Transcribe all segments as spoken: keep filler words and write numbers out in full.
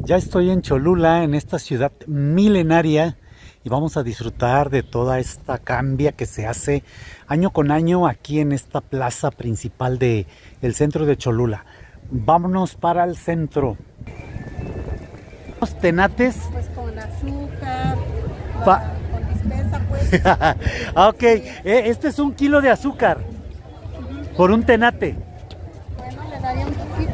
Ya estoy en Cholula, en esta ciudad milenaria, y vamos a disfrutar de toda esta cambia que se hace año con año aquí en esta plaza principal del centro de Cholula. Vámonos para el centro. Los tenates. Pues con azúcar, Pa con dispensa, pues. Ah, ok, eh, este es un kilo de azúcar por un tenate. Bueno, le daría un poquito.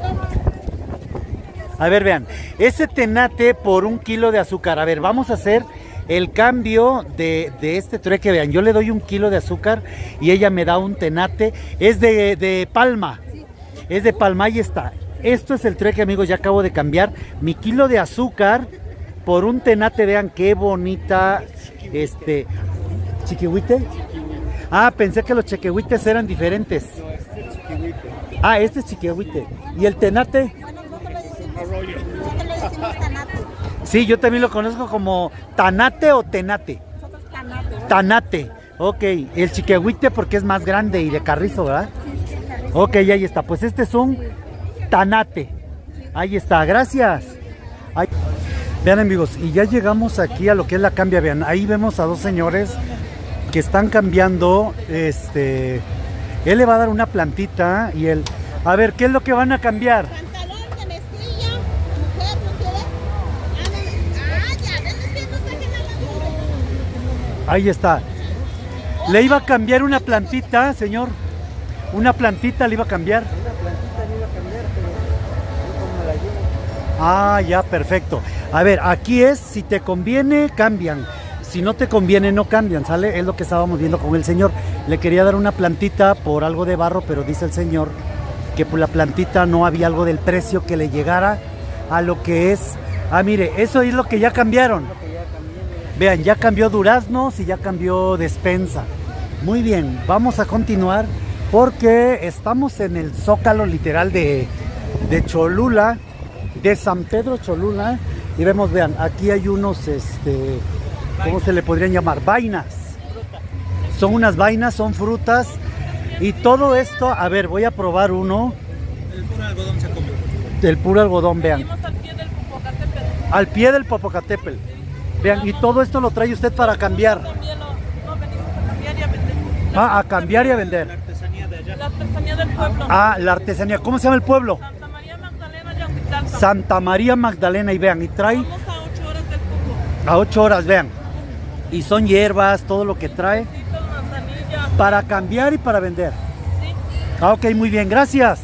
A ver, vean, ese tenate por un kilo de azúcar. A ver, vamos a hacer el cambio de, de este trueque. Vean, yo le doy un kilo de azúcar y ella me da un tenate. Es de, de palma, Sí. es de palma, ahí está. Esto es el trueque, amigos, ya acabo de cambiar mi kilo de azúcar por un tenate. Vean qué bonita, este, chiquihuite. Ah, pensé que los chiquihuites eran diferentes. Ah, este es chiquihuite. ¿Y el tenate? Arroyo. Nosotros le decimos tanate. Sí, yo también lo conozco como tanate o tenate. Nosotros tanate, ¿verdad? Tanate, ok. El chiquihuite porque es más grande y de carrizo, ¿verdad? Sí, sí, carrizo. Ok, ahí está. Pues este es un tanate. Ahí está, gracias. Ahí. Vean, amigos, y ya llegamos aquí a lo que es la cambia. Vean, ahí vemos a dos señores que están cambiando. Este, él le va a dar una plantita y él... A ver, ¿qué es lo que van a cambiar? Pantalón de mezclilla, mujer, ¿no quiere? Ah, ya, ven, es que no saquen a la... Ahí está. Le iba a cambiar una plantita, señor. Una plantita le iba a cambiar. Una plantita le iba a cambiar, pero yo como la llevo. Ah, ya, perfecto. A ver, aquí es, si te conviene, cambian. Si no te conviene, no cambian, ¿sale? Es lo que estábamos viendo con el señor. Le quería dar una plantita por algo de barro, pero dice el señor que por la plantita no había algo del precio que le llegara a lo que es. Ah, mire, eso es lo que ya cambiaron. Lo que ya cambié, mira. Vean, ya cambió duraznos y ya cambió despensa. Muy bien, vamos a continuar porque estamos en el zócalo literal de, de Cholula, de San Pedro Cholula. Y vemos, vean, aquí hay unos, este, ¿cómo se le podrían llamar? Vainas. Son unas vainas, son frutas. Y todo esto, a ver, voy a probar uno. El puro algodón se come. Del puro algodón, vean. Venimos al pie del Popocatépetl. Al pie del Popocatépetl. Vean, y todo esto lo trae usted para cambiar. También lo, no, venimos a cambiar y a vender. Ah, a cambiar y a La vender. artesanía de allá. La artesanía del pueblo. Ah, la artesanía. ¿Cómo se llama el pueblo? Santa María Magdalena y Aguitalpa. Santa María Magdalena. Y vean, y trae Vamos a ocho horas del Popo. a ocho horas, vean. Y son hierbas, todo lo que trae Citos, manzanilla. para cambiar y para vender. Sí. Ah, ok, muy bien, gracias.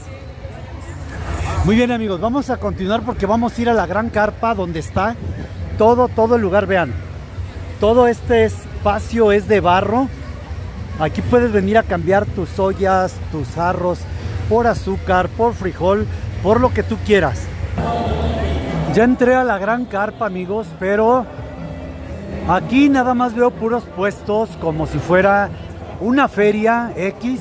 Muy bien, amigos, vamos a continuar porque vamos a ir a la gran carpa donde está todo, todo el lugar. Vean, todo este espacio es de barro. Aquí puedes venir a cambiar tus ollas, tus jarros, por azúcar, por frijol, por lo que tú quieras. Ya entré a la gran carpa, amigos, pero aquí nada más veo puros puestos como si fuera una feria X.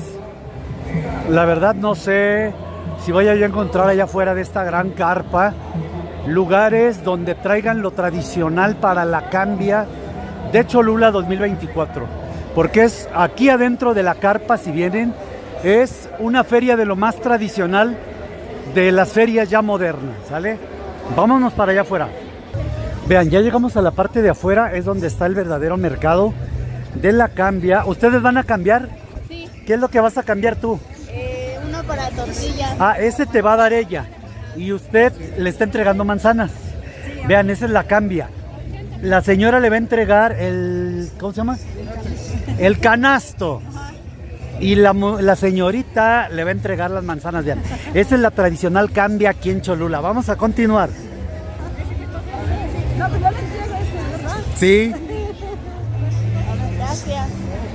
La verdad no sé si vaya yo a encontrar allá afuera de esta gran carpa lugares donde traigan lo tradicional para la cambia de Cholula dos mil veinticuatro. Porque es aquí adentro de la carpa, si vienen, es una feria de lo más tradicional de las ferias ya modernas, ¿sale? Vámonos para allá afuera. Vean, ya llegamos a la parte de afuera, es donde está el verdadero mercado de la cambia. ¿Ustedes van a cambiar? Sí, ¿Qué es lo que vas a cambiar tú? eh, uno para tortillas. Ah, ese te va a dar ella. Y usted le está entregando manzanas. Vean, esa es la cambia. La señora le va a entregar el... ¿Cómo se llama? El canasto. Y la, mu- la señorita le va a entregar las manzanas. Vean, esa es la tradicional cambia aquí en Cholula. Vamos a continuar. No, pues yo le entrego este, ¿verdad? Sí. Gracias.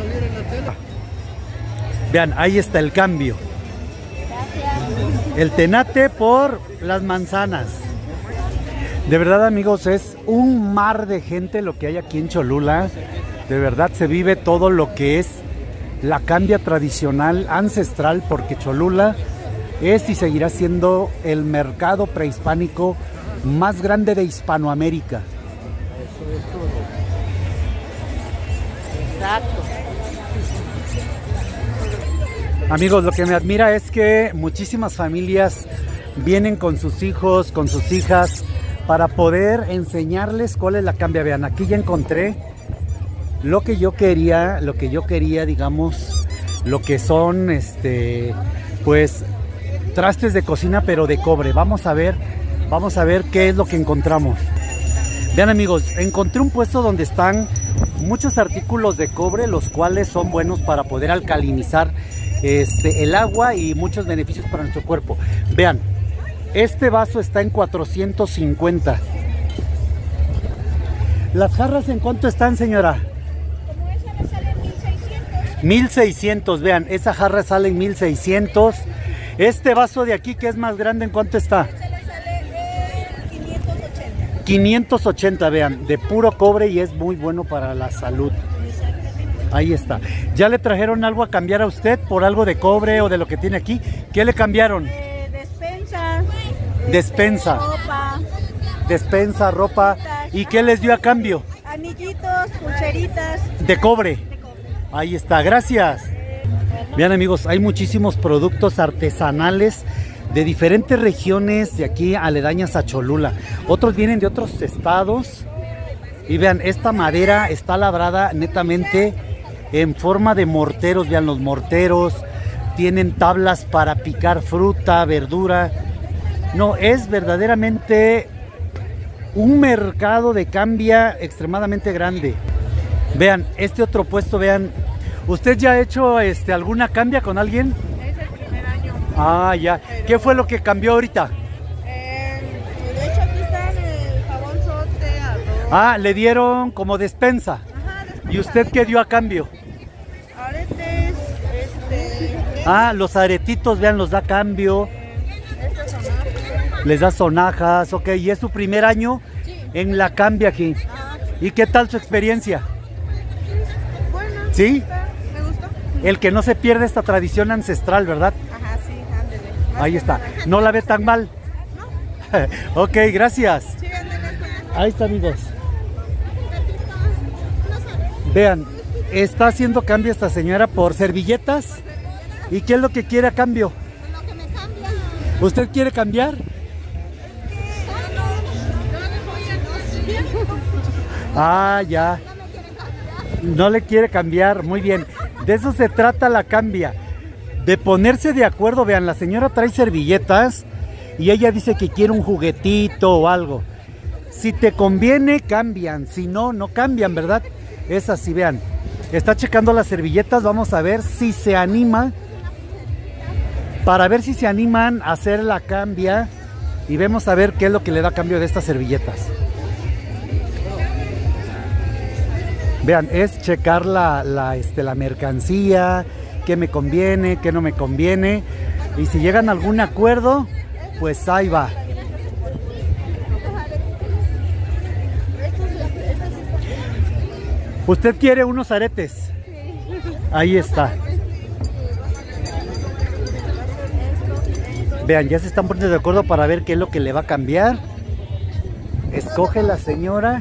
Vean, ahí está el cambio. Gracias. El tenate por las manzanas. De verdad, amigos, es un mar de gente lo que hay aquí en Cholula. De verdad se vive todo lo que es la cambia tradicional, ancestral, porque Cholula es y seguirá siendo el mercado prehispánico más grande de Hispanoamérica. Exacto. Amigos, lo que me admira es que muchísimas familias vienen con sus hijos, con sus hijas, para poder enseñarles cuál es la cambia. Vean, aquí ya encontré lo que yo quería, lo que yo quería, digamos, lo que son, este, pues, trastes de cocina, pero de cobre. Vamos a ver, vamos a ver qué es lo que encontramos. Vean, amigos, encontré un puesto donde están muchos artículos de cobre, los cuales son buenos para poder alcalinizar este, el agua y muchos beneficios para nuestro cuerpo. Vean, este vaso está en cuatrocientos cincuenta. ¿Las jarras en cuánto están, señora? Como esa me sale mil seiscientos. mil seiscientos, vean, esa jarra sale en mil seiscientos. Este vaso de aquí, que es más grande, ¿en cuánto está? Se le sale en quinientos ochenta. quinientos ochenta, vean, de puro cobre y es muy bueno para la salud. Ahí está. ¿Ya le trajeron algo a cambiar a usted por algo de cobre o de lo que tiene aquí? ¿Qué le cambiaron? Eh, despensa. Despensa. Este, ropa. Despensa, ropa. ¿Y qué les dio a cambio? Anillitos, pulseritas. De cobre. De cobre. Ahí está, gracias. Vean, amigos, hay muchísimos productos artesanales de diferentes regiones de aquí aledañas a Cholula. Otros vienen de otros estados. Y vean, esta madera está labrada netamente en forma de morteros. Vean, los morteros tienen tablas para picar fruta, verdura. No, es verdaderamente un mercado de cambia extremadamente grande. Vean, este otro puesto, vean. ¿Usted ya ha hecho este, alguna cambia con alguien? Es el primer año. Ah, ya. ¿Qué fue lo que cambió ahorita? Eh, de hecho, aquí está el jabón sote, arroz. Ah, le dieron como despensa. Ajá, despensa. ¿Y usted qué dio a cambio? Aretes, este. Ah, los aretitos, vean, los da a cambio. Estas son artes. Les da sonajas, ok. ¿Y es su primer año Sí. en la cambia aquí? Ah, ¿Y qué tal su experiencia? bueno. ¿Sí? Está, me gustó. El que no se pierde esta tradición ancestral, ¿verdad? Ajá, sí, ándele. Más Ahí que está. nada. ¿No la ve tan mal? No. Ok, gracias. Sí, ándele. Ahí está, amigos. Vean, está haciendo cambio esta señora por servilletas. ¿Y qué es lo que quiere a cambio? Lo que me cambia. ¿Usted quiere cambiar? Ah, ya. No le quiere cambiar, muy bien. De eso se trata la cambia. De ponerse de acuerdo. Vean, la señora trae servilletas y ella dice que quiere un juguetito o algo. Si te conviene, cambian. Si no, no cambian, ¿verdad? Es así, vean. Está checando las servilletas. Vamos a ver si se anima. Para ver si se animan a hacer la cambia. Y vemos a ver qué es lo que le da cambio de estas servilletas. Vean, es checar la, la, este, la mercancía, qué me conviene, qué no me conviene. Y si llegan a algún acuerdo, pues ahí va. ¿Usted quiere unos aretes? Ahí está. Vean, ya se están poniendo de acuerdo para ver qué es lo que le va a cambiar. Escoge la señora.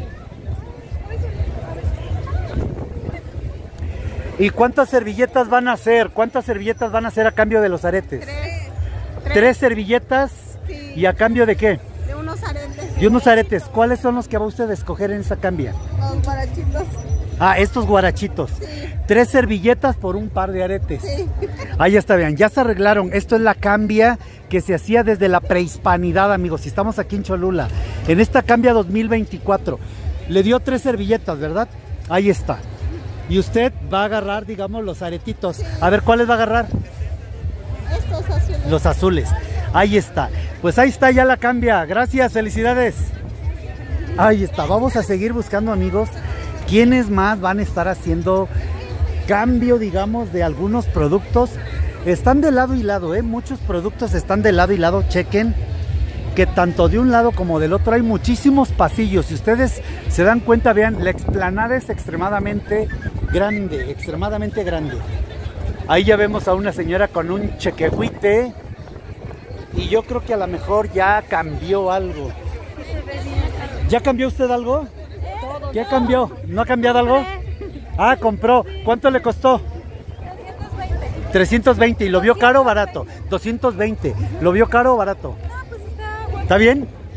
¿Y cuántas servilletas van a hacer? ¿Cuántas servilletas van a hacer a cambio de los aretes? Tres. ¿Tres servilletas? Sí. ¿Y a cambio de qué? De unos aretes. Y unos aretes. ¿Cuáles son los que va usted a escoger en esa cambia? Los guarachitos. Ah, estos guarachitos. Sí. Tres servilletas por un par de aretes. Sí. Ahí está, vean, ya se arreglaron. Esto es la cambia que se hacía desde la prehispanidad, amigos. Y estamos aquí en Cholula, en esta cambia dos mil veinticuatro. Le dio tres servilletas, ¿verdad? Ahí está. Y usted va a agarrar, digamos, los aretitos. A ver, ¿cuáles va a agarrar? Estos azules. Los azules. Ahí está. Pues ahí está ya la cambia. Gracias, felicidades. Ahí está. Vamos a seguir buscando, amigos, quiénes más van a estar haciendo cambio, digamos, de algunos productos. Están de lado y lado, ¿eh? Muchos productos están de lado y lado. Chequen que tanto de un lado como del otro hay muchísimos pasillos. Si ustedes se dan cuenta, vean, la explanada es extremadamente grande, extremadamente grande. Ahí ya vemos a una señora con un chequehuite y yo creo que a lo mejor ya cambió algo. ¿Ya cambió usted algo? ¿Qué cambió? ¿No ha cambiado algo? Ah, compró. ¿Cuánto le costó? trescientos veinte. ¿Y lo vio caro o barato? doscientos veinte. ¿Lo vio caro o barato? ¿Está bien?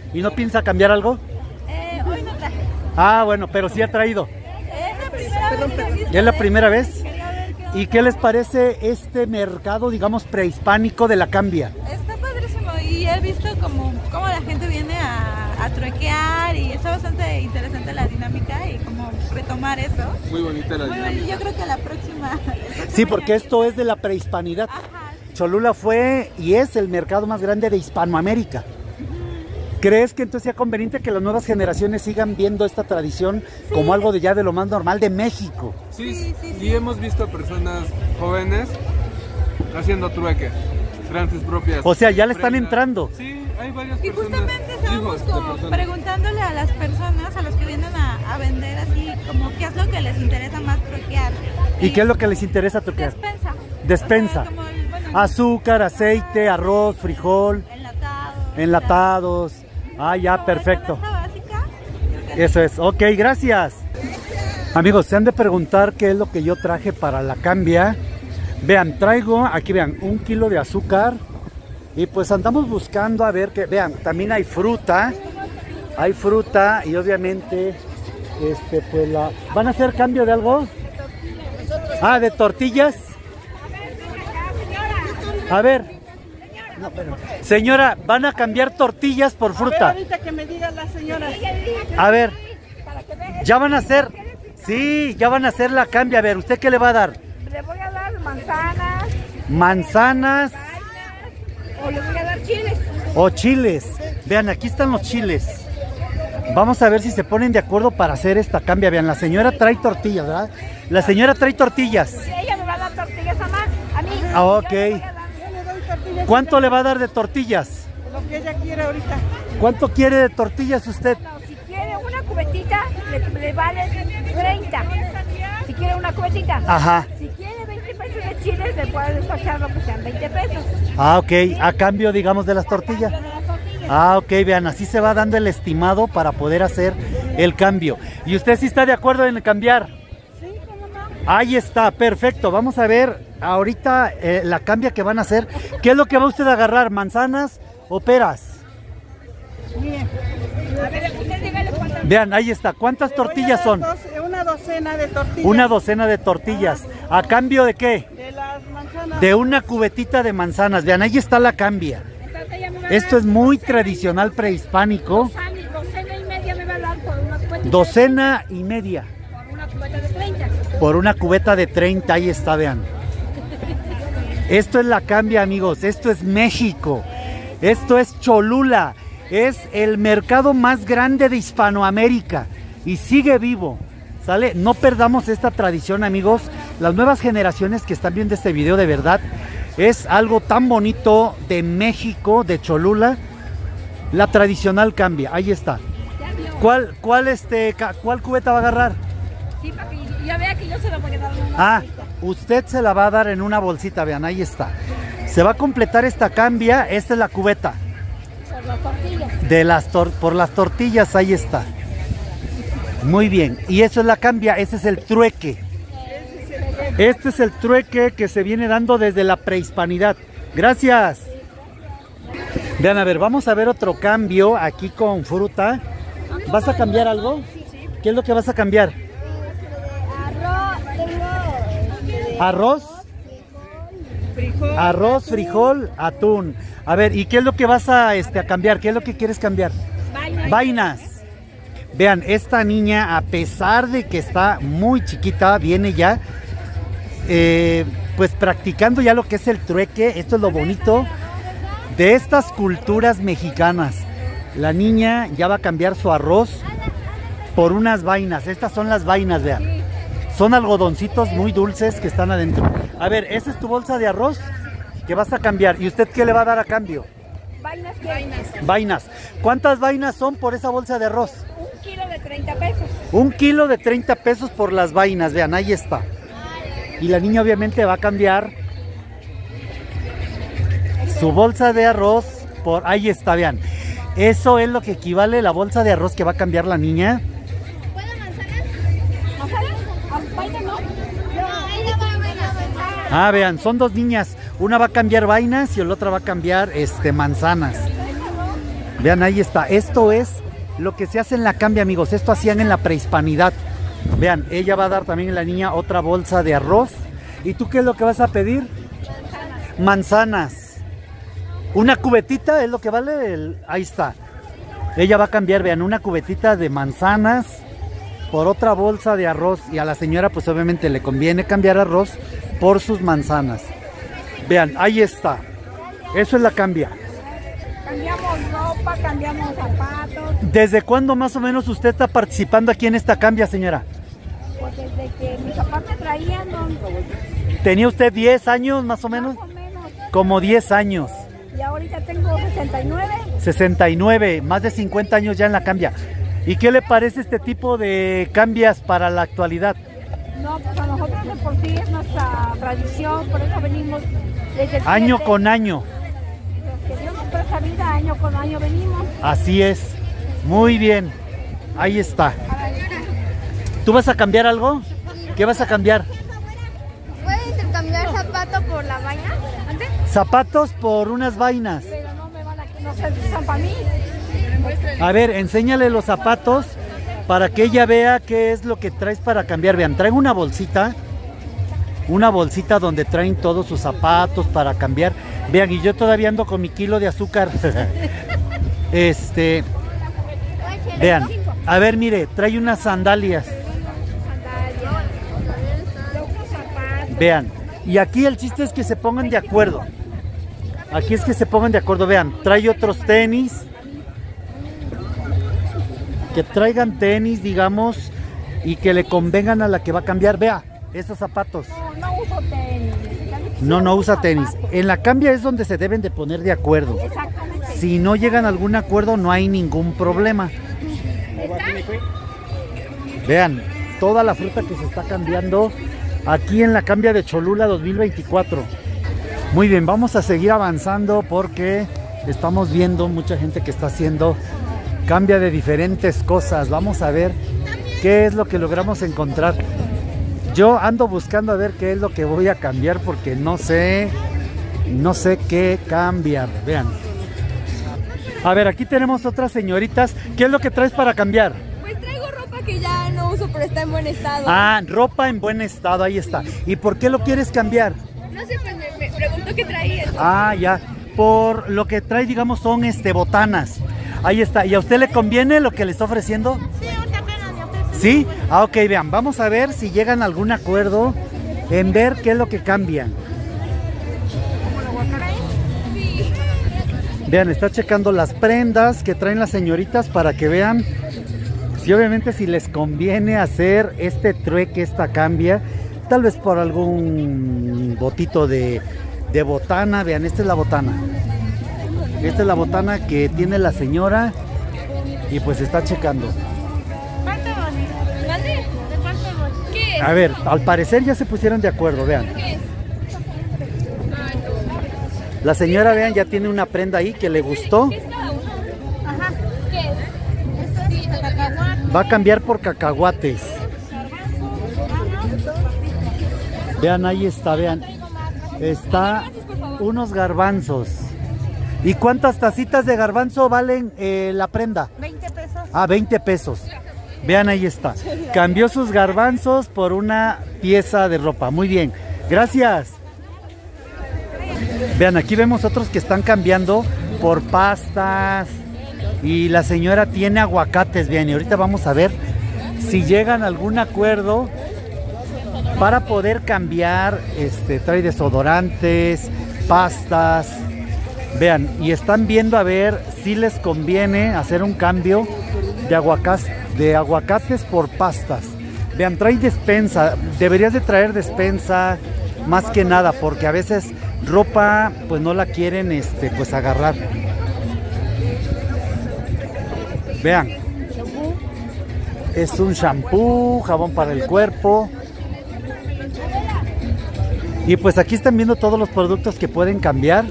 ¿Y no piensa cambiar algo? Eh, hoy no traje. Ah, bueno, pero sí ha traído. Es la primera vez que asisto. ¿Es la primera vez? Quería ver qué ¿Y qué les parece este mercado, digamos, prehispánico de la cambia? Está padrísimo y he visto como, como la gente viene a, a truequear y está bastante interesante la dinámica y como retomar eso. Muy bonita la Muy dinámica. bueno, yo creo que la próxima... el próximo Sí, porque año- esto es de la prehispanidad. Ajá, Cholula fue y es el mercado más grande de Hispanoamérica. ¿Crees que entonces sea conveniente que las nuevas generaciones sigan viendo esta tradición como algo de ya de lo más normal de México? Sí, Sí, sí, sí. y hemos visto personas jóvenes haciendo trueque, traen sus propias. O sea, ya le están prendas. entrando. Sí, hay varias Y personas. justamente estábamos hijos de como personas. preguntándole a las personas, a los que vienen a, a vender así, como qué es lo que les interesa más truquear. ¿Y qué es lo que les interesa truquear? Despensa. Despensa. O sea, como el, bueno, Azúcar, aceite, arroz, frijol, enlatados. enlatados. Ah, ya, Como perfecto. la canasta básica, creo que Eso es. Ok, gracias. Amigos, se han de preguntar qué es lo que yo traje para la cambia. Vean, traigo, aquí vean, un kilo de azúcar. Y pues andamos buscando a ver que, vean, también hay fruta. Hay fruta y obviamente, este, pues la... ¿Van a hacer cambio de algo? Ah, de tortillas. A ver. No, pero- Señora, ¿van a cambiar tortillas por fruta? Ahorita que me diga la señora. A ver, ya van a hacer, sí, ya van a hacer la cambia. A ver, ¿usted qué le va a dar? Le voy a dar manzanas Manzanas o le voy a dar chiles. o chiles. Vean, aquí están los chiles. Vamos a ver si se ponen de acuerdo para hacer esta cambia. Vean, la señora trae tortillas, ¿verdad? La señora trae tortillas. Ella me va a dar tortillas a, más, a mí. Ah, ok. Yo le voy a dar Yo le doy tortillas. ¿Cuánto le va a dar de tortillas? Lo que ella quiere ahorita. ¿Cuánto quiere de tortillas usted? No, si quiere una cubetita, le, le vale treinta. Si quiere una cubetita. Ajá. Si quiere veinte pesos de chiles, le puedo despachar lo que sean veinte pesos. Ah, ok. A cambio, digamos, de las tortillas. De las tortillas. Ah, ok, vean, así se va dando el estimado para poder hacer el cambio. ¿Y usted sí está de acuerdo en cambiar? Sí, ¿cómo no? Ahí está, perfecto. Vamos a ver ahorita eh, la cambia que van a hacer. ¿Qué es lo que va usted a agarrar? ¿Manzanas o peras? Mire, A ver, usted dígale cuántas. Vean, ahí está. ¿Cuántas le voy a tortillas dar son? dos- una docena de tortillas. Una docena de tortillas. ¿A cambio de qué? De las manzanas. De una cubetita de manzanas. Vean, ahí está la cambia. Entonces ella me va a Esto dar es muy tradicional prehispánico. docena- docena y media me va a dar por una cubeta. Docena y media. Por una cubeta de treinta. Por una cubeta de treinta, ahí está, vean. Esto es la cambia, amigos. Esto es México. Esto es Cholula. Es el mercado más grande de Hispanoamérica. Y sigue vivo. ¿Sale? No perdamos esta tradición, amigos. Las nuevas generaciones que están viendo este video, de verdad, es algo tan bonito de México, de Cholula. La tradicional cambia. Ahí está. Ya vio. ¿Cuál, cuál, este, ca- cuál cubeta va a agarrar? Sí, para que ya vea que yo se lo voy a dar en una Ah, bolsita. usted se la va a dar en una bolsita, vean, ahí está. Se va a completar esta cambia, esta es la cubeta. Por las tortillas. De las tor- por las tortillas, ahí está. Muy bien, y eso es la cambia, ese es el trueque. Este es el trueque que se viene dando desde la prehispanidad. Gracias. Vean, a ver, vamos a ver otro cambio aquí con fruta. ¿Vas a cambiar algo? ¿Qué es lo que vas a cambiar? Arroz, tengo ¿Arroz? Frijol. Arroz, frijol, atún. A ver, ¿y qué es lo que vas a, este, a cambiar? ¿Qué es lo que quieres cambiar? vainas. Vainas. Vean, esta niña, a pesar de que está muy chiquita, viene ya, eh, pues practicando ya lo que es el trueque. Esto es lo bonito de estas culturas mexicanas. La niña ya va a cambiar su arroz por unas vainas. Estas son las vainas, vean. Son algodoncitos muy dulces que están adentro. A ver, ¿esa es tu bolsa de arroz que vas a cambiar? ¿Y usted qué le va a dar a cambio? Vainas, vainas. Vainas. ¿Cuántas vainas son por esa bolsa de arroz? Un kilo de treinta pesos. Un kilo de treinta pesos por las vainas, vean, ahí está. Y la niña obviamente va a cambiar su bolsa de arroz por... Ahí está, vean. Eso es lo que equivale la bolsa de arroz que va a cambiar la niña. ¿Manzanas? Ah, vainas no. Ah, vean, son dos niñas. Una va a cambiar vainas y la otra va a cambiar este, manzanas. Vean, ahí está. Esto es lo que se hace en la cambia, amigos. Esto hacían en la prehispanidad. Vean, ella va a dar también a la niña otra bolsa de arroz. ¿Y tú qué es lo que vas a pedir? Manzanas. Una cubetita es lo que vale el... Ahí está. Ella va a cambiar, vean, una cubetita de manzanas por otra bolsa de arroz. Y a la señora pues obviamente le conviene cambiar arroz por sus manzanas. Vean, ahí está. Eso es la cambia. Cambiamos ropa, cambiamos zapatos. ¿Desde cuándo más o menos usted está participando aquí en esta cambia, señora? Pues desde que mis papás me traían, ¿no? ¿Tenía usted diez años más o menos? Más o menos. Como diez años. Y ahorita tengo sesenta y nueve. sesenta y nueve, más de cincuenta años ya en la cambia. ¿Y qué le parece este tipo de cambias para la actualidad? No, pues a nosotros de por sí es nuestra tradición, por eso venimos desde el Año siete. con año. Que Dios nos presta vida, año con año venimos. Así es. Muy bien. Ahí está. ¿Tú vas a cambiar algo? ¿Qué vas a cambiar? ¿Puedo intercambiar zapato por la vaina? ¿Antes? Zapatos por unas vainas. Pero no me van a, no se son para mí. A ver, enséñale los zapatos para que ella vea qué es lo que traes para cambiar. Vean, traigo una bolsita. Una bolsita donde traen todos sus zapatos para cambiar. Vean, y yo todavía ando con mi kilo de azúcar. Este... Vean, a ver, mire, trae unas sandalias. Vean, y aquí el chiste es que se pongan de acuerdo. Aquí es que se pongan de acuerdo. Vean, trae otros tenis. Que traigan tenis, digamos, y que le convengan a la que va a cambiar. Vea, esos zapatos. No, no uso tenis. No, no usa tenis. En la cambia es donde se deben de poner de acuerdo. Exactamente. Si no llegan a algún acuerdo, no hay ningún problema. Vean, toda la fruta que se está cambiando aquí en la cambia de Cholula dos mil veinticuatro. Muy bien, vamos a seguir avanzando porque estamos viendo mucha gente que está haciendo cambia de diferentes cosas. Vamos a ver qué es lo que logramos encontrar. Yo ando buscando a ver qué es lo que voy a cambiar porque no sé, no sé qué cambiar. Vean. A ver, aquí tenemos otras señoritas. ¿Qué es lo que traes para cambiar? Pues traigo ropa que ya no uso, pero está en buen estado. Ah, ropa en buen estado, ahí está. ¿Y por qué lo quieres cambiar? No sé, pues me, me preguntó qué traía. Ah, ya. Por lo que trae, digamos, son este botanas. Ahí está. ¿Y a usted le conviene lo que le está ofreciendo? Sí, ahorita apenas me ofrece. ¿Sí? Ah, ok, vean. Vamos a ver si llegan a algún acuerdo en ver qué es lo que cambian. Vean, está checando las prendas que traen las señoritas para que vean si obviamente si les conviene hacer este trueque, esta cambia, tal vez por algún botito de, de botana. Vean, esta es la botana. Esta es la botana que tiene la señora y pues está checando. ¿Cuánto vale? ¿Mande? ¿De cuánto vale? ¿Qué es? A ver, al parecer ya se pusieron de acuerdo, vean. ¿Qué es? La señora, vean, ya tiene una prenda ahí que le gustó. ¿Qué es cada uno? Ajá. ¿Qué es? Esto es de cacahuate. Va a cambiar por cacahuates. Vean, ahí está, vean. Está unos garbanzos. ¿Y cuántas tacitas de garbanzo valen eh, la prenda? veinte pesos. Ah, veinte pesos. Vean, ahí está. Cambió sus garbanzos por una pieza de ropa. Muy bien. Gracias. Vean, aquí vemos otros que están cambiando por pastas. Y la señora tiene aguacates. Bien, y ahorita vamos a ver si llegan a algún acuerdo para poder cambiar. Este, trae desodorantes, pastas. Vean, y están viendo a ver si les conviene hacer un cambio de aguacates, de aguacates por pastas. Vean, trae despensa. Deberías de traer despensa más que nada, porque a veces ropa pues no la quieren este, pues agarrar. Vean, es un shampoo, jabón para el cuerpo. Y pues aquí están viendo todos los productos que pueden cambiar.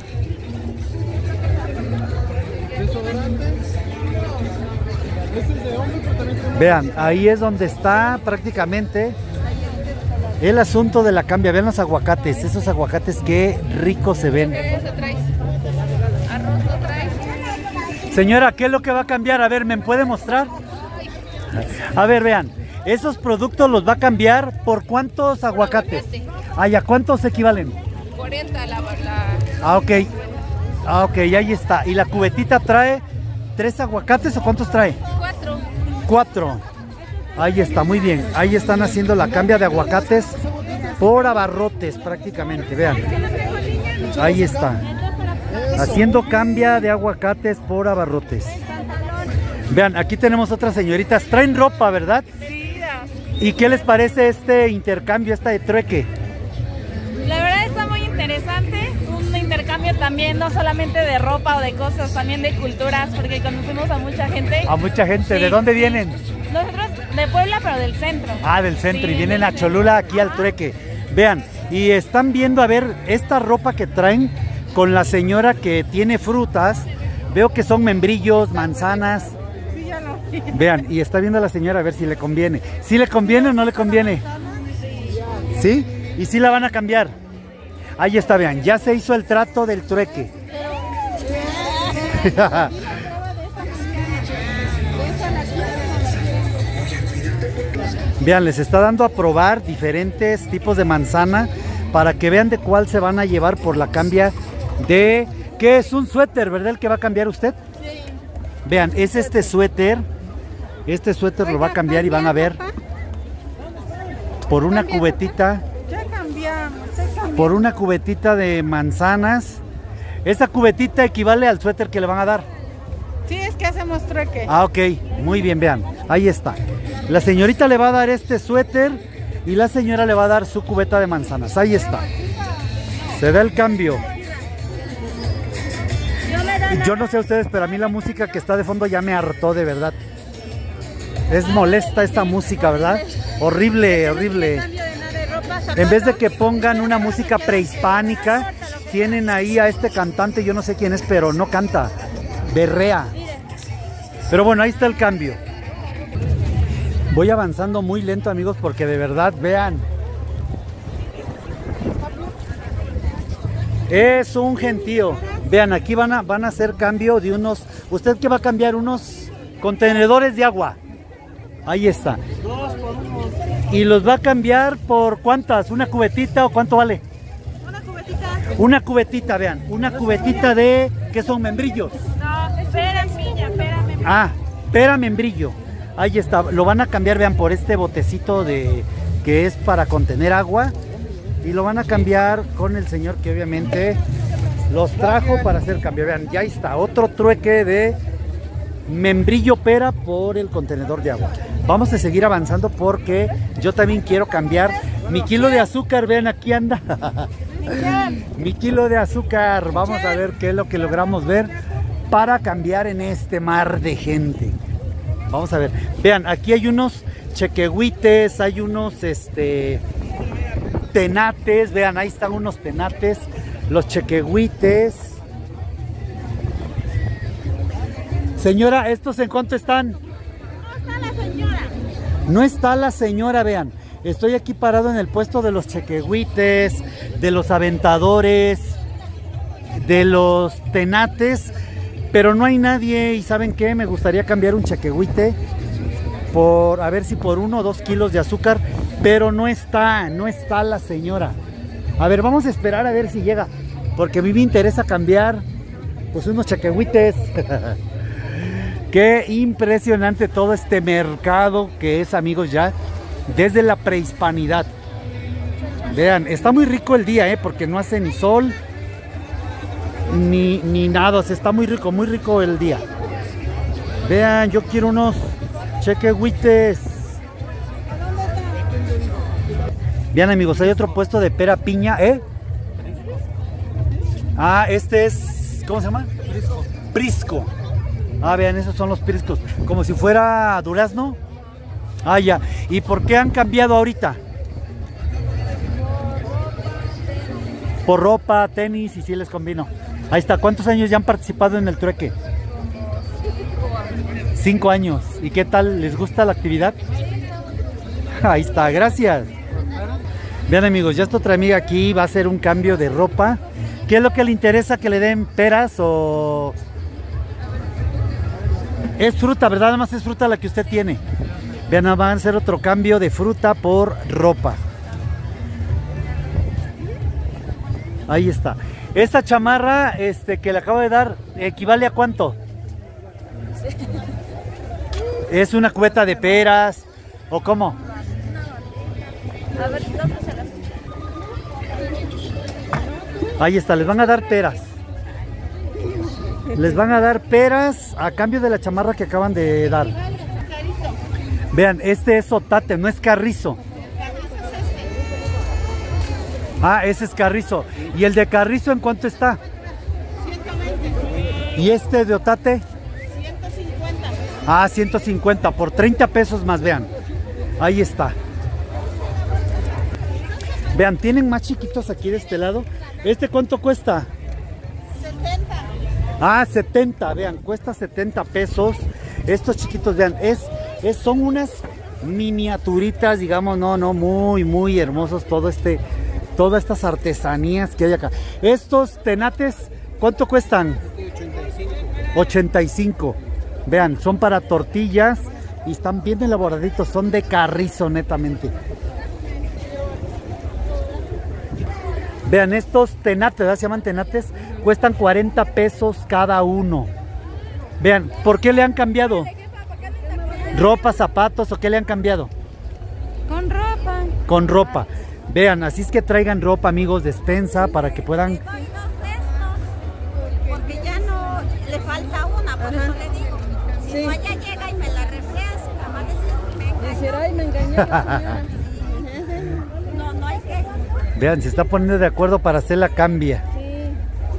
Vean, ahí es donde está prácticamente el asunto de la cambia. Vean los aguacates, esos aguacates que ricos se ven. ¿Qué cosa traes? ¿Arroz no traes? Señora, ¿qué es lo que va a cambiar? A ver, ¿me puede mostrar? A ver, vean, esos productos los va a cambiar por ¿cuántos aguacates? Ay, ¿a cuántos equivalen? cuarenta la, la... Ah, ok. Ah, ok, ahí está. ¿Y la cubetita trae tres aguacates o cuántos trae? Cuatro. Cuatro. Ahí está, muy bien. Ahí están haciendo la cambia de aguacates por abarrotes prácticamente, vean. Ahí está. Haciendo cambia de aguacates por abarrotes. Vean, aquí tenemos otras señoritas. Traen ropa, ¿verdad? Sí. ¿Y qué les parece este intercambio, esta de trueque? La verdad está muy interesante. Un intercambio también, no solamente de ropa o de cosas, también de culturas, porque conocemos a mucha gente. A mucha gente. Sí, ¿De dónde sí. vienen? Nosotros de Puebla, pero del centro. Ah, del centro. Sí, Y vienen del a Cholula aquí al Ajá. trueque. Vean, y están viendo a ver esta ropa que traen con la señora que tiene frutas. Veo que son membrillos, manzanas. Sí, ya lo vi. Vean, y está viendo a la señora a ver si le conviene. ¿Sí le conviene o no le conviene? ¿Sí? ¿Y si la van a cambiar? Ahí está, vean, ya se hizo el trato del trueque. Vean, les está dando a probar diferentes tipos de manzana para que vean de cuál se van a llevar por la cambia de... ¿Qué es? Un suéter, ¿verdad? El que va a cambiar usted. Vean, es este suéter. Este suéter lo va a cambiar y van a ver por una cubetita. Ya cambiamos, ya cambiamos. Por una cubetita de manzanas. Esa cubetita equivale al suéter que le van a dar. Sí, es que hacemos trueque. Ah, ok, muy bien, vean, ahí está. La señorita le va a dar este suéter y la señora le va a dar su cubeta de manzanas. Ahí está. Se da el cambio. Yo no sé a ustedes, pero a mí la música que está de fondo ya me hartó de verdad. Es molesta esta música, ¿verdad? Horrible, horrible. En vez de que pongan una música prehispánica, tienen ahí a este cantante, yo no sé quién es, pero no canta, berrea. Pero bueno, ahí está el cambio. Voy avanzando muy lento, amigos, porque de verdad, vean. Es un gentío. Vean, aquí van a, van a hacer cambio de unos... ¿Usted qué va a cambiar? Unos contenedores de agua. Ahí está. Y los va a cambiar por ¿cuántas? ¿Una cubetita o cuánto vale? Una cubetita. Una cubetita, vean. Una cubetita de... ¿Qué son? Membrillos. No, pera, piña, pera, membrillo. Ah, pera membrillo. Ahí está. Lo van a cambiar, vean, por este botecito de que es para contener agua. Y lo van a cambiar con el señor que obviamente los trajo para hacer cambio. Vean, ya está. Otro trueque de membrillo pera por el contenedor de agua. Vamos a seguir avanzando porque yo también quiero cambiar mi kilo de azúcar. Vean, aquí anda. Mi kilo de azúcar. Vamos a ver qué es lo que logramos ver para cambiar en este mar de gente. Vamos a ver. Vean, aquí hay unos chequehuites, hay unos este tenates. Vean, ahí están unos tenates, los chequehuites. Señora, ¿estos en cuánto están? No está la señora. No está la señora, vean. Estoy aquí parado en el puesto de los chequehuites, de los aventadores, de los tenates, pero no hay nadie. ¿Y saben qué? Me gustaría cambiar un chequehuite por, a ver si por uno o dos kilos de azúcar, pero no está, no está la señora. A ver, vamos a esperar a ver si llega, porque a mí me interesa cambiar pues unos chequehuites. Qué impresionante todo este mercado que es, amigos, ya desde la prehispanidad. Vean, está muy rico el día, ¿eh? Porque no hace ni sol ni, ni nada. O sea, está muy rico, muy rico el día. Vean, yo quiero unos chequehuites. Vean, amigos, hay otro puesto de pera piña, ¿eh? Ah, este es... ¿cómo se llama? Prisco. Prisco. Ah, vean, esos son los priscos. Como si fuera durazno. Ah, ya. ¿Y por qué han cambiado ahorita? Por ropa, tenis, y si les combino. Ahí está. ¿Cuántos años ya han participado en el trueque? Cinco años. ¿Y qué tal? ¿Les gusta la actividad? Ahí está. Gracias. Vean, amigos, ya esta otra amiga aquí va a hacer un cambio de ropa. ¿Qué es lo que le interesa? ¿Que le den peras o...? Es fruta, ¿verdad? Nada más es fruta la que usted tiene. Vean, van a hacer otro cambio de fruta por ropa. Ahí está. Esta chamarra este, que le acabo de dar, ¿equivale a cuánto? ¿Es una cubeta de peras? ¿O cómo? A ver, ¿dónde se las... Ahí está, les van a dar peras. Les van a dar peras a cambio de la chamarra que acaban de dar. Vean, este es otate, no es carrizo. Ah, ese es carrizo. ¿Y el de carrizo en cuánto está? ciento veinte. ¿Y este de otate? ciento cincuenta. Ah, ciento cincuenta por treinta pesos más, vean. Ahí está. Vean, tienen más chiquitos aquí de este lado. ¿Este cuánto cuesta? setenta. Ah, setenta, vean, cuesta setenta pesos. Estos chiquitos, vean, es, es, son unas miniaturitas, digamos, no, no, muy, muy hermosos todo este, todas estas artesanías que hay acá. Estos tenates, ¿cuánto cuestan? ochenta y cinco. ochenta y cinco. Vean, son para tortillas y están bien elaboraditos, son de carrizo netamente. Vean, estos tenates, ¿verdad? Se llaman tenates, cuestan cuarenta pesos cada uno. Vean, ¿por qué le han cambiado? ¿Ropa, zapatos o qué le han cambiado? Con ropa. Con ropa. Vean, así es que traigan ropa, amigos, despensa para que puedan... Doy dos de estos, porque ya no le falta una, por eso le digo. Si Sí. no, allá llega y me la refresca, va a decir, venga. Decir, ay, me engañó la señora. No, no hay que... Vean, se está poniendo de acuerdo para hacer la cambia. Sí.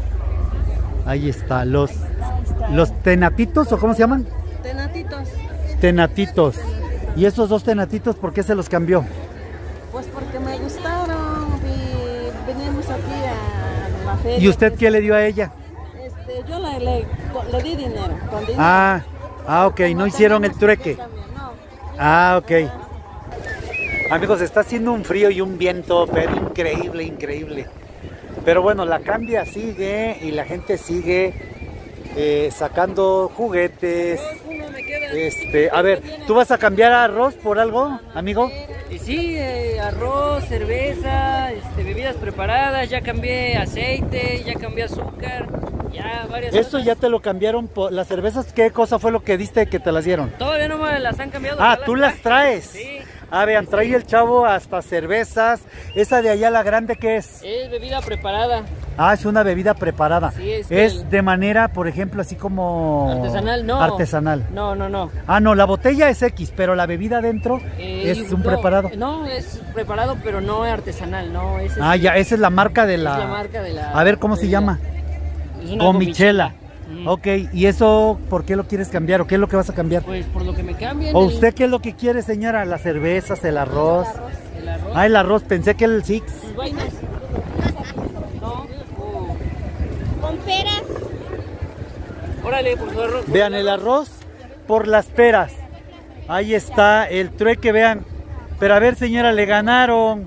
Ahí está, los, los tenatitos, ¿o cómo se llaman? Tenatitos. Tenatitos. ¿Y esos dos tenatitos por qué se los cambió? Pues porque me gustaron y venimos aquí a la feria. ¿Y usted pues, qué le dio a ella? Este, yo le, le, le di dinero. Con dinero. Ah, ah, ok, no Como hicieron el tenemos trueque. que cambiar, no. Ah, ok. Amigos, está haciendo un frío y un viento, pero increíble, increíble. Pero bueno, la cambia sigue y la gente sigue eh, sacando juguetes. Uno me queda. Este, a ver, ¿tú vas a cambiar arroz por algo, amigo? Y sí, eh, arroz, cerveza, este, bebidas preparadas, ya cambié aceite, ya cambié azúcar, ya varias Eso cosas. ya te lo cambiaron por las cervezas. ¿Qué cosa fue lo que diste que te las dieron? Todavía no me las han cambiado. Ah, ya tú las traes. Sí, Ah, vean, trae el chavo hasta cervezas. Esa de allá, la grande, ¿qué es? es bebida preparada, Ah, es una bebida preparada. Sí, es es el- de manera, por ejemplo, así como... artesanal, no. Artesanal. No, no, no. Ah, no, la botella es X, pero la bebida adentro Eh, es un no, preparado. No, es preparado, pero no es artesanal, no. Es, Ah, ya, esa es la marca de es la... la marca de la... A ver, ¿cómo se bebida. llama? Es una Gomichela. Mm. Ok, ¿y eso por qué lo quieres cambiar o qué es lo que vas a cambiar? Pues por lo que me cambian. ¿O el- usted qué es lo que quiere, señora? Las cervezas, el arroz. El arroz. Ah, el arroz, pensé que el Six. Sus vainas. No. Oh. Con peras. Órale, por su arroz. Vean, el arroz por las peras. Ahí está el trueque, vean. Pero a ver, señora, le ganaron.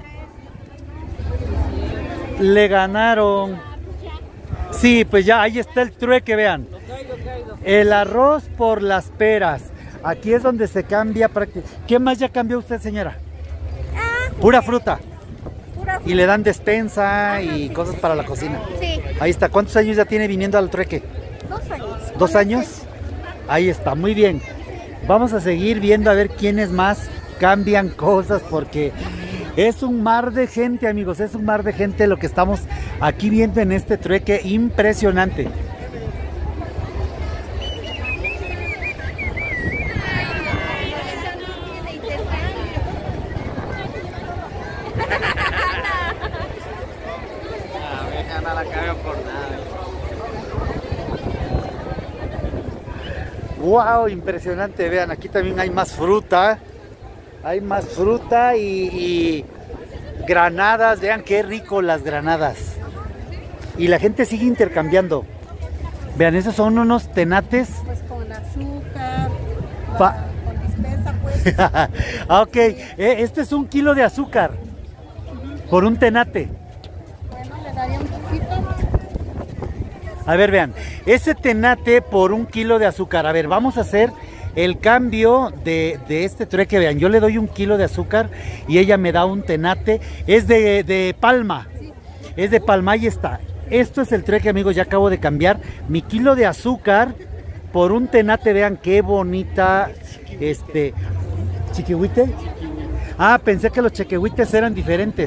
Le ganaron. Sí, pues ya, ahí está el trueque, vean. El arroz por las peras. Aquí es donde se cambia prácticamente. ¿Qué más ya cambió usted, señora? Pura fruta. Pura Y le dan despensa y cosas para la cocina. Sí, Ahí está. ¿Cuántos años ya tiene viniendo al trueque? dos años. ¿Dos años? Ahí está, muy bien. Vamos a seguir viendo a ver quiénes más cambian cosas porque es un mar de gente, amigos, es un mar de gente lo que estamos aquí viendo en este trueque impresionante. No la cago por nada. Wow, impresionante, vean, aquí también hay más fruta. Hay más fruta y, y granadas, vean qué rico las granadas. Y la gente sigue intercambiando. Vean, esos son unos tenates. Pues con azúcar, Pa- con dispensa, pues. Ah, ok, eh, este es un kilo de azúcar por un tenate. Bueno, le daría un poquito. A ver, vean, ese tenate por un kilo de azúcar. A ver, vamos a hacer el cambio de, de este trueque. Vean, yo le doy un kilo de azúcar y ella me da un tenate. Es de, de palma. Es de palma, ahí está. Esto es el trueque, amigos, ya acabo de cambiar mi kilo de azúcar por un tenate. Vean qué bonita, este, chiquihuite. Ah, pensé que los chiquihuites eran diferentes.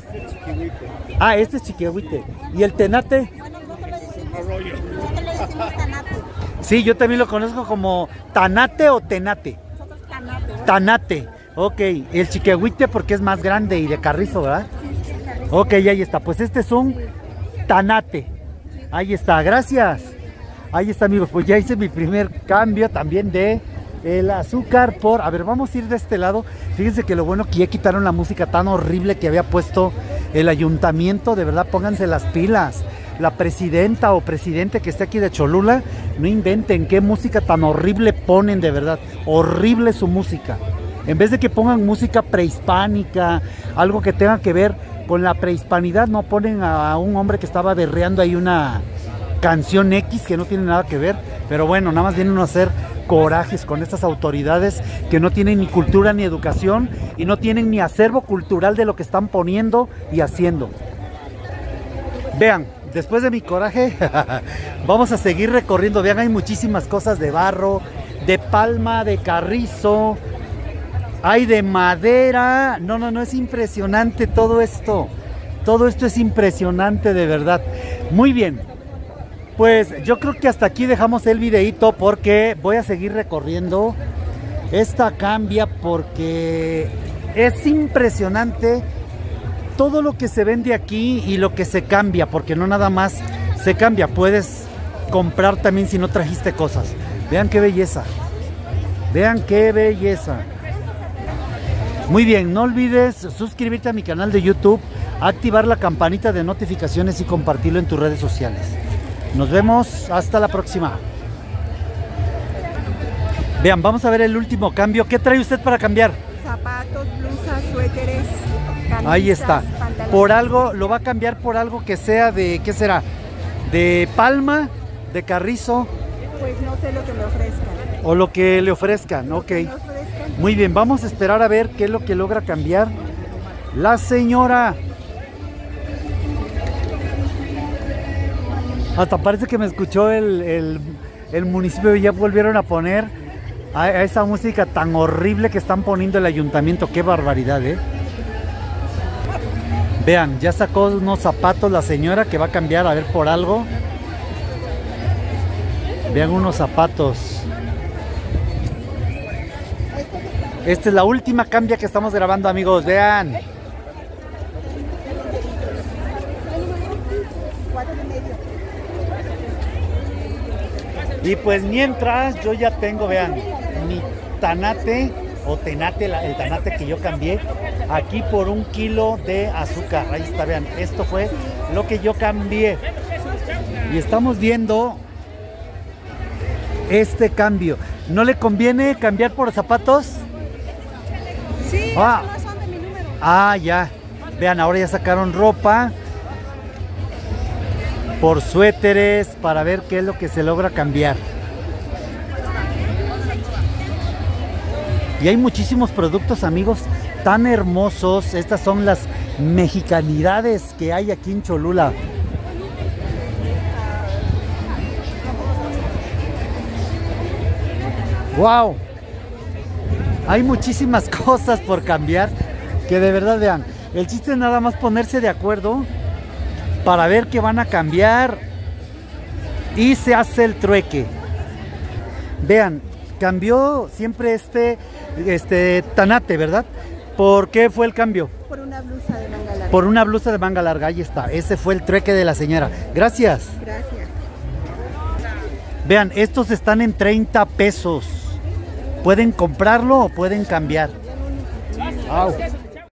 Ah, este es chiquihuite. ¿Y el tenate? Arroyo. Nosotros le decimos tanate. Sí, yo también lo conozco como tanate o tenate. Nosotros tanate. ¿verdad? Tanate, ok. El chiquihuite porque es más grande y de carrizo, ¿verdad? Ok, ahí está. Pues este es un tanate. Ahí está, gracias. Ahí está, amigos. Pues ya hice mi primer cambio también de el azúcar por... A ver, vamos a ir de este lado. Fíjense que lo bueno que ya quitaron la música tan horrible que había puesto el ayuntamiento. De verdad, pónganse las pilas. La presidenta o presidente que esté aquí de Cholula, no inventen qué música tan horrible ponen, de verdad. Horrible su música. En vez de que pongan música prehispánica, algo que tenga que ver con la prehispanidad, no ponen a un hombre que estaba berreando ahí una canción X que no tiene nada que ver. Pero bueno, nada más vienen a hacer corajes con estas autoridades que no tienen ni cultura ni educación y no tienen ni acervo cultural de lo que están poniendo y haciendo. Vean, después de mi coraje, vamos a seguir recorriendo. Vean, hay muchísimas cosas de barro, de palma, de carrizo, hay de madera. No, no, no, es impresionante todo esto. Todo esto es impresionante, de verdad. Muy bien. Pues yo creo que hasta aquí dejamos el videito porque voy a seguir recorriendo. Esta cambia porque es impresionante todo lo que se vende aquí y lo que se cambia, porque no nada más se cambia, puedes comprar también si no trajiste cosas. Vean qué belleza. Vean qué belleza. Muy bien, no olvides suscribirte a mi canal de YouTube, activar la campanita de notificaciones y compartirlo en tus redes sociales. Nos vemos hasta la próxima. Vean, vamos a ver el último cambio. ¿Qué trae usted para cambiar? Zapatos, blusas, suéteres, camisas, Ahí está. pantalones. Por algo, lo va a cambiar por algo que sea de, ¿qué será? De palma, de carrizo Pues no sé lo que me ofrezcan. o lo que le ofrezcan. Ok. Me ofrezcan. Muy bien, vamos a esperar a ver qué es lo que logra cambiar la señora. Hasta parece que me escuchó el, el, el municipio y ya volvieron a poner a, a esa música tan horrible que están poniendo el ayuntamiento. Qué barbaridad, ¿eh? Vean, ya sacó unos zapatos la señora que va a cambiar, a ver, por algo. Vean unos zapatos. Esta es la última cambia que estamos grabando, amigos. Vean. Y pues mientras yo ya tengo, vean, mi tanate o tenate, el tanate que yo cambié aquí por un kilo de azúcar. Ahí está, vean, esto fue lo que yo cambié. Y estamos viendo este cambio. ¿No le conviene cambiar por zapatos? Sí, Ah. no son de mi número. Ah, ya. Vean, ahora ya sacaron ropa por suéteres para ver qué es lo que se logra cambiar. Y hay muchísimos productos, amigos, tan hermosos. Estas son las mexicanidades que hay aquí en Cholula. ¡Wow! Hay muchísimas cosas por cambiar que de verdad, vean, el chiste es nada más ponerse de acuerdo para ver qué van a cambiar y se hace el trueque. Vean, cambió siempre este, este tanate, ¿verdad? ¿Por qué fue el cambio? Por una blusa de manga larga. Por una blusa de manga larga, ahí está. Ese fue el trueque de la señora. Gracias. Gracias. Vean, estos están en treinta pesos. Pueden comprarlo o pueden cambiar. Au.